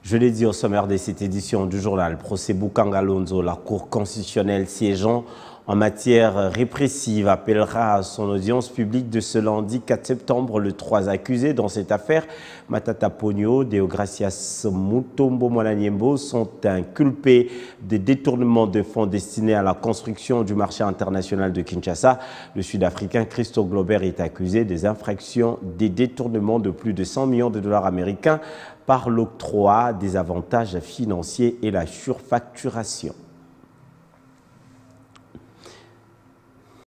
Je l'ai dit au sommaire de cette édition du journal, procès Bukanga Lonzo, la Cour constitutionnelle siégeant en matière répressive appellera à son audience publique de ce lundi 4 septembre le 3 accusés dans cette affaire. Matata Pogno, Deogracias Mutombo Mwananyembo sont inculpés de détournement de fonds destinés à la construction du marché international de Kinshasa. Le Sud-Africain Christo Glober est accusé des infractions des détournements de plus de 100 millions de dollars américains par l'octroi des avantages financiers et la surfacturation.